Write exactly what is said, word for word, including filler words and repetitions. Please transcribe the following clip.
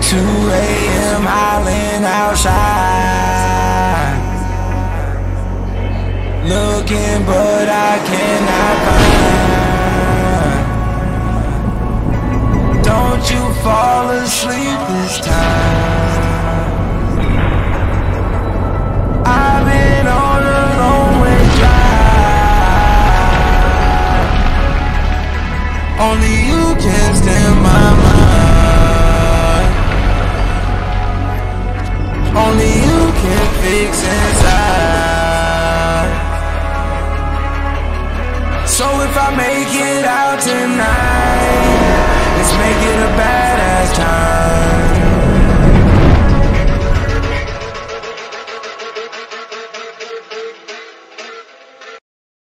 two A M howling outside, looking but I cannot find. Don't you fall asleep this time. I've been on a long way drive. Only you can stand my mind. Only you can fix inside. So if I make it out tonight, let's make it a badass time.